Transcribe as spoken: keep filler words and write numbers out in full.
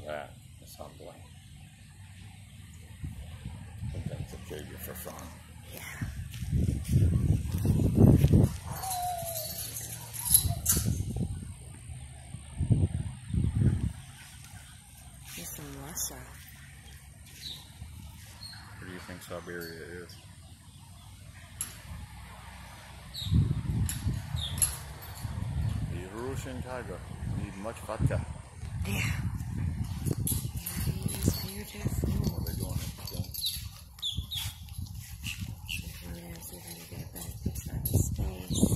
of that. It's humbling. Sometimes a figure for fun. Yeah. He's from Russia. What do you think Siberia is? The Russian tiger need much vodka. Yeah. Yeah, he is beautiful. What are they doing? We're going to see if I can get a better picture of his face.